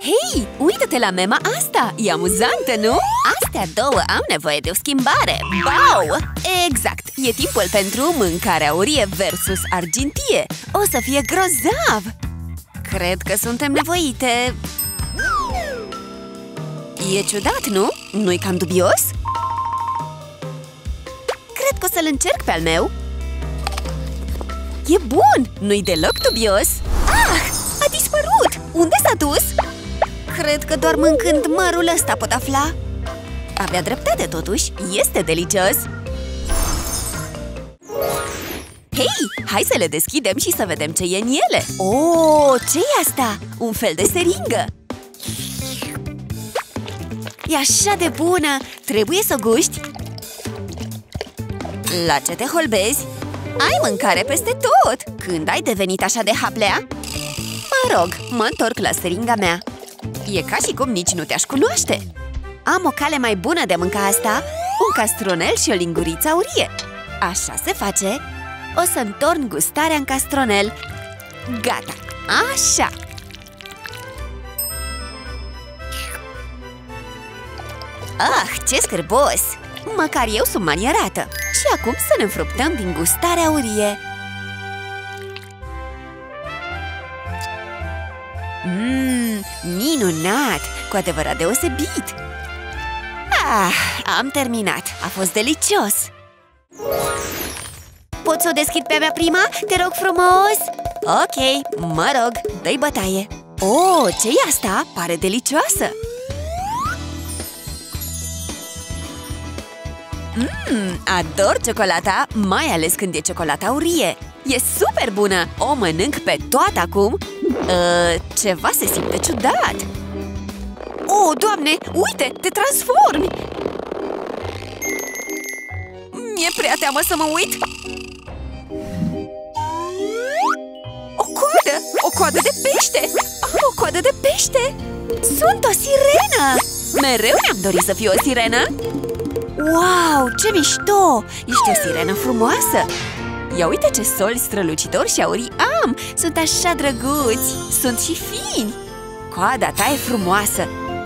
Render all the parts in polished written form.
Hei, uită-te la mema asta! E amuzantă, nu? Astea două au nevoie de o schimbare! Bau! Exact! E timpul pentru mâncare aurie versus argintie! O să fie grozav! Cred că suntem nevoite! E ciudat, nu? Nu-i cam dubios? Cred că o să-l încerc pe al meu! E bun! Nu-i deloc dubios! Ah! A dispărut! Unde s-a dus? Cred că doar mâncând mărul ăsta pot afla. Avea dreptate totuși, este delicios. Hei, hai să le deschidem și să vedem ce e în ele. Oh, ce-i asta? Un fel de seringă. E așa de bună, trebuie să o guști. La ce te holbezi? Ai mâncare peste tot. Când ai devenit așa de haplea? Mă rog, mă întorc la seringa mea. E ca și cum nici nu te-aș cunoaște. Am o cale mai bună de a mânca asta. Un castronel și o linguriță aurie. Așa se face. O să întorn gustarea în castronel. Gata, așa. Ah, ce scârbos! Măcar eu sunt manierată. Și acum să ne înfruptăm din gustarea aurie. Minunat! Cu adevărat deosebit! Ah, am terminat! A fost delicios! Pot să o deschid pe a mea prima? Te rog frumos! Ok, mă rog, dă-i bătaie! Oh, ce-i asta? Pare delicioasă! Ador ciocolata, mai ales când e ciocolata aurie! E super bună! O mănânc pe toată acum! Ceva se simte ciudat! Oh, Doamne! Uite! Te transformi! Mi-e prea teamă să mă uit! O coadă! O coadă de pește! O coadă de pește! Sunt o sirenă! Mereu mi-am dorit să fiu o sirenă! Wow! Ce mișto! Ești o sirenă frumoasă! Ia uite ce soli strălucitori și aurii am! Sunt așa drăguți! Sunt și fini! Coada ta e frumoasă!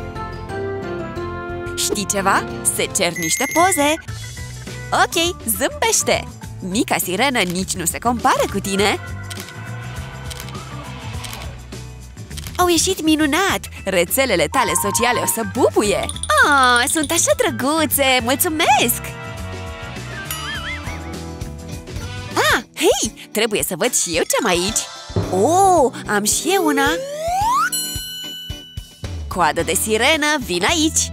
Știi ceva? Se cer niște poze! Ok, zâmbește! Mica sirenă nici nu se compară cu tine! Au ieșit minunat! Rețelele tale sociale o să bubuie! Ah, sunt așa drăguțe! Mulțumesc! Ah, hei! Trebuie să văd și eu ce am aici! Oh, am și eu una! Coadă de sirenă, vin aici!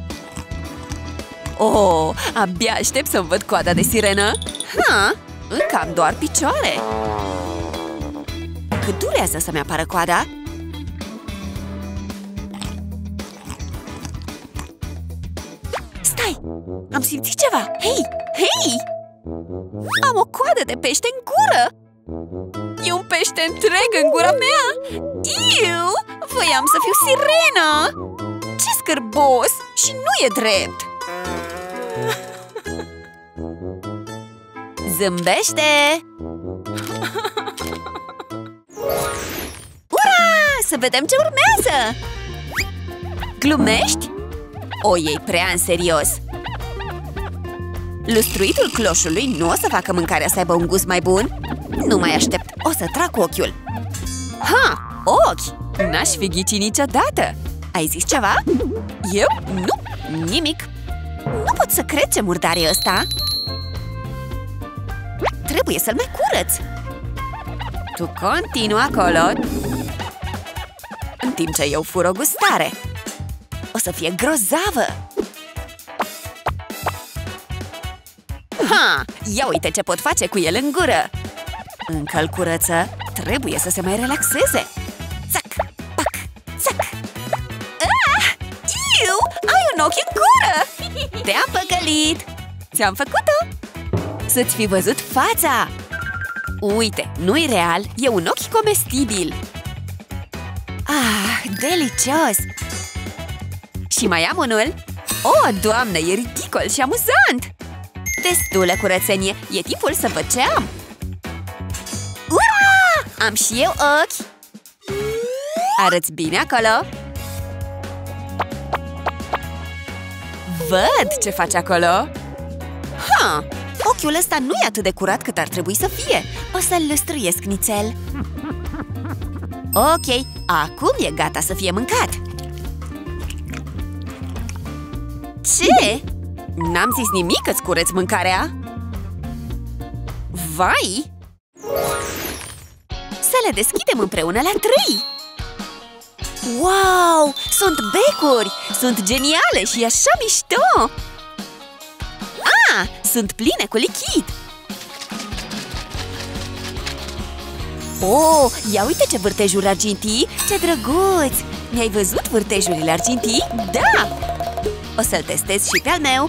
Oh, abia aștept să-mi văd coada de sirenă! Ha, încă am doar picioare! Cât durează să-mi apară coada? Stai! Am simțit ceva! Hei! Hei! Am o coadă de pește în gură! E un pește întreg în gura mea! Iu! Voiam să fiu sirenă! Ce scârbos! Și nu e drept! Zâmbește! Ura! Să vedem ce urmează! Glumești? O iei prea în serios! Lustruitul cloșului nu o să facă mâncarea să aibă un gust mai bun? Nu mai aștept, o să trag cu ochiul! Ha! Ochi! N-aș fi ghicit niciodată! Ai zis ceva? Eu? Nu! Nimic! Nu pot să cred ce murdar e ăsta! Trebuie să-l mai curăț! Tu continui acolo! În timp ce eu fur o gustare! O să fie grozavă! Ha! Ia uite ce pot face cu el în gură! Încă-l curăță, trebuie să se mai relaxeze! Țac! Pac! Țac! Ah! Iu! Ai un ochi în gură! Te-am păcălit! Ți-am făcut-o! Să-ți fi văzut fața! Uite, nu-i real, e un ochi comestibil! Ah, delicios! Și mai am unul! Oh, Doamne, e ridicol și amuzant! Destulă curățenie, e timpul să văd ce am! Ura! Am și eu ochi! Arăți bine acolo? Văd ce faci acolo! Ha! Ochiul ăsta nu e atât de curat cât ar trebui să fie. O să-l lăstruiesc nițel. Ok, acum e gata să fie mâncat. Ce? N-am zis nimic că-ți cureți mâncarea? Vai! Să le deschidem împreună la 3! Wow! Sunt becuri! Sunt geniale și așa mișto! Ah! Sunt pline cu lichid! Oh! Ia uite ce vârtejuri argintii! Ce drăguț! Mi-ai văzut vârtejurile argintii? Da! O să-l testez și pe al meu!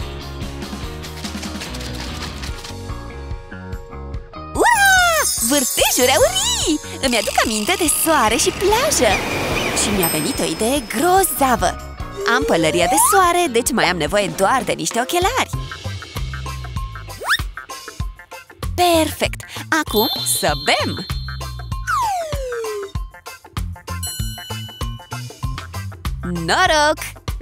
Ua! Vârtejuri aurii! Îmi aduc aminte de soare și plajă! Și mi-a venit o idee grozavă! Am pălăria de soare, deci mai am nevoie doar de niște ochelari! Perfect! Acum să bem! Noroc!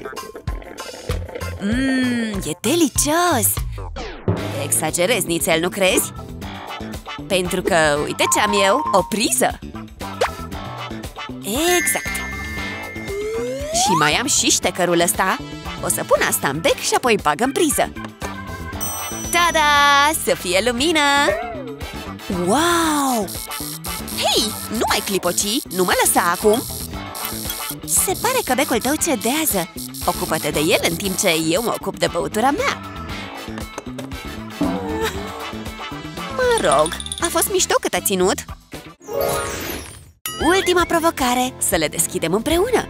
E delicios! Exagerez nițel, nu crezi? Pentru că, uite ce am eu, o priză! Exact! Și mai am și ștecărul ăsta. O să pun asta în bec și apoi bag în priză. Ta-da! Să fie lumină! Wow! Hei! Nu mai clipoci! Nu mă lăsa acum! Se pare că becul tău cedează. Ocupă-te de el în timp ce eu mă ocup de băutura mea. Mă rog, a fost mișto cât a ținut. Ultima provocare, să le deschidem împreună.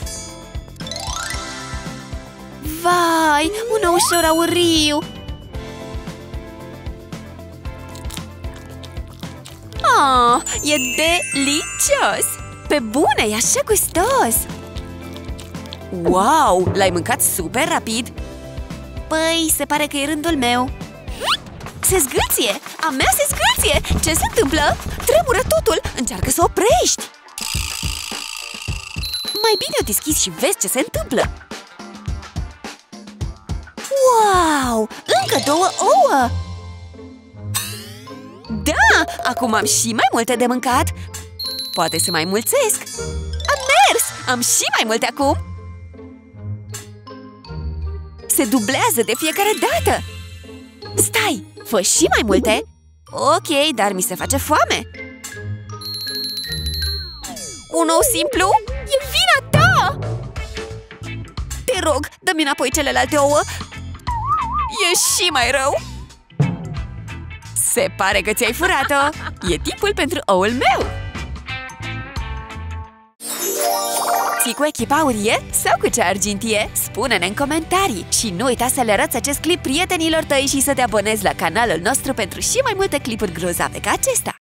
Vai, un oușor auriu! Oh, e delicios! Pe bune, e așa gustos! Wow, l-ai mâncat super rapid! Păi, se pare că e rândul meu. Se zgâlție! A mea se zgâlție! Ce se întâmplă? Tremură totul! Încearcă să oprești! Mai bine o deschizi și vezi ce se întâmplă! Wow! Încă 2 ouă! Da! Acum am și mai multe de mâncat! Poate să mai mulțesc! Am mers! Am și mai multe acum! Se dublează de fiecare dată! Stai! Fă și mai multe! Ok, dar mi se face foame! Un ou simplu? E vina ta! Te rog, dă-mi înapoi celelalte ouă! E și mai rău! Se pare că ți-ai furat-o! E timpul pentru oul meu! Ții cu echipa aurie sau cu cea argintie? Spune-ne în comentarii! Și nu uita să le arăți acest clip prietenilor tăi și să te abonezi la canalul nostru pentru și mai multe clipuri grozave ca acesta!